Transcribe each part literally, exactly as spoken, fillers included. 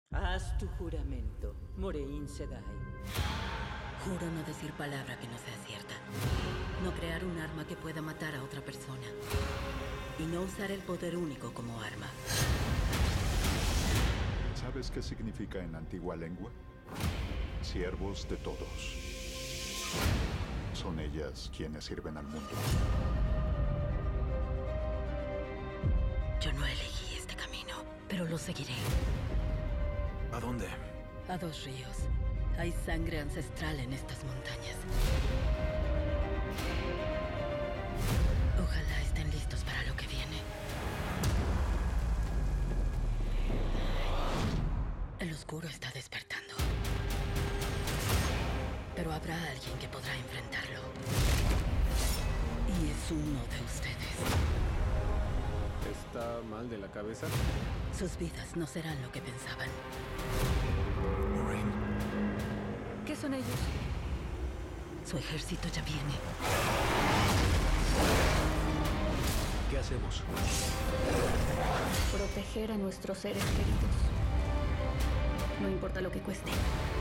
Haz tu juramento, Morein Sedai. Juro no decir palabra que no sea cierta. No crear un arma que pueda matar a otra persona. Y no usar el poder único como arma. ¿Sabes qué significa en antigua lengua? Siervos de todos. Son ellas quienes sirven al mundo. Yo no elegí este camino, pero lo seguiré. ¿A dónde? A dos ríos. Hay sangre ancestral en estas montañas. Ojalá estén listos para lo que viene. El oscuro está despertando. Pero habrá alguien que podrá enfrentarlo. Y es uno de ustedes. ¿Está mal de la cabeza? Sus vidas no serán lo que pensaban. Moraine. ¿Qué son ellos? Su ejército ya viene. ¿Qué hacemos? Proteger a nuestros seres queridos. No importa lo que cueste.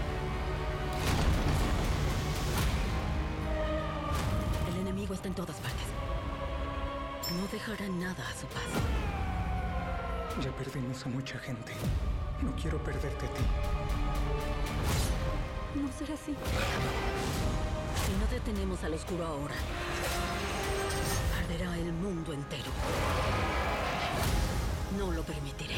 El enemigo está en todas partes. No dejarán nada a su paso. Ya perdimos a mucha gente. No quiero perderte a ti. No será así. Si no detenemos al oscuro ahora, arderá el mundo entero. No lo permitiré.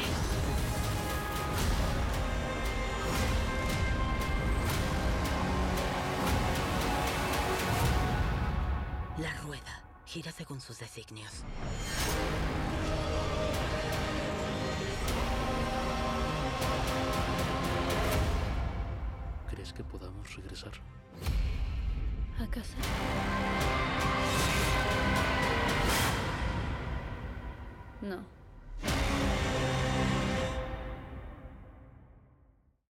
La rueda gira según sus designios. ¿Crees que podamos regresar? ¿A casa?